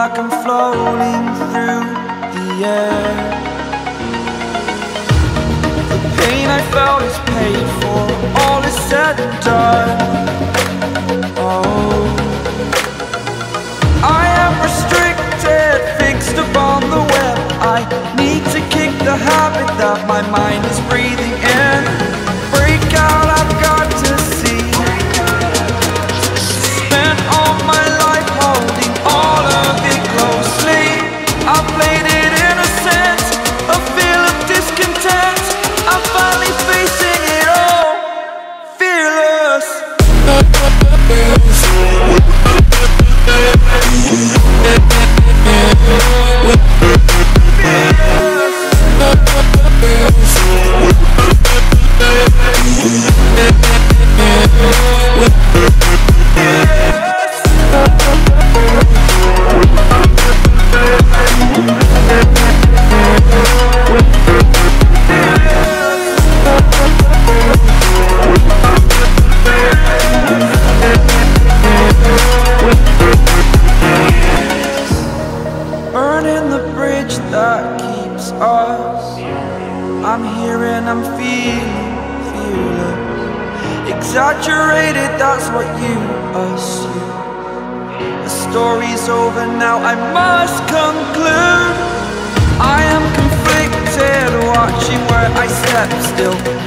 like I'm floating through the air. The pain I felt is paid for, all is said and done. Oh, I am restricted, fixed upon the web. I need to kick the habit that my mind is breathing in. Break out, I've got to see. Spent all my life holding all of it closely. I played it innocent, a feel of discontent. I'm finally facing it all, fearless. Burning the bridge that keeps us. I'm here and I'm feeling fearless. Exaggerated, that's what you assume. The story's over now, I must conclude. I am conflicted, watching where I step still.